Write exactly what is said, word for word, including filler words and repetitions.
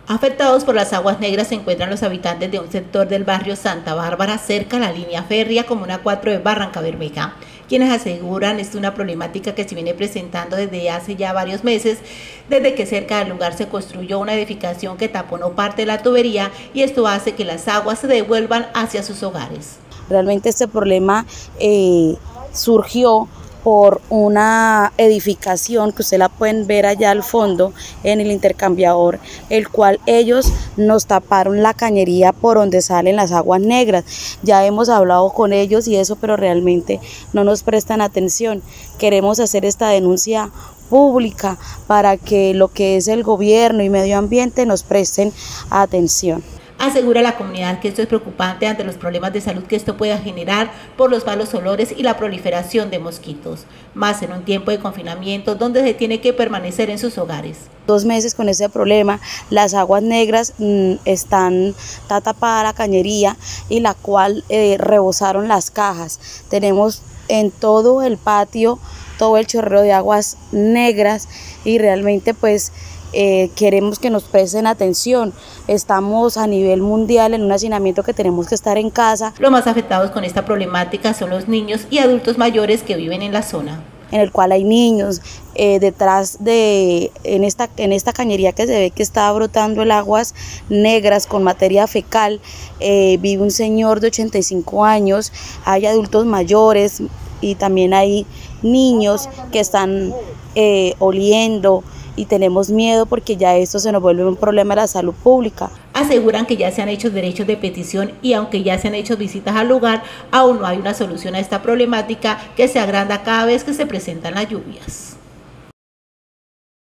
Afectados por las aguas negras se encuentran los habitantes de un sector del barrio Santa Bárbara, cerca a la línea férrea Comuna cuatro de Barranca Bermeja, quienes aseguran es una problemática que se viene presentando desde hace ya varios meses, desde que cerca del lugar se construyó una edificación que taponó parte de la tubería y esto hace que las aguas se devuelvan hacia sus hogares. Realmente este problema eh, surgió por una edificación que ustedes la pueden ver allá al fondo en el intercambiador, el cual ellos nos taparon la cañería por donde salen las aguas negras. Ya hemos hablado con ellos y eso, pero realmente no nos prestan atención. Queremos hacer esta denuncia pública para que lo que es el gobierno y medio ambiente nos presten atención. Asegura la comunidad que esto es preocupante ante los problemas de salud que esto pueda generar por los malos olores y la proliferación de mosquitos, más en un tiempo de confinamiento donde se tiene que permanecer en sus hogares. Dos meses con ese problema, las aguas negras mmm, están, está tapada la cañería y la cual eh, rebosaron las cajas. Tenemos en todo el patio todo el chorrero de aguas negras y realmente pues Eh, queremos que nos presten atención. Estamos a nivel mundial en un hacinamiento que tenemos que estar en casa. Los más afectados con esta problemática son los niños y adultos mayores que viven en la zona, en el cual hay niños eh, detrás de en esta en esta cañería que se ve que está brotando el aguas negras con materia fecal. Eh, vive un señor de ochenta y cinco años, hay adultos mayores y también hay niños que están eh, oliendo. Y tenemos miedo porque ya esto se nos vuelve un problema de la salud pública. Aseguran que ya se han hecho derechos de petición y aunque ya se han hecho visitas al lugar, aún no hay una solución a esta problemática que se agranda cada vez que se presentan las lluvias.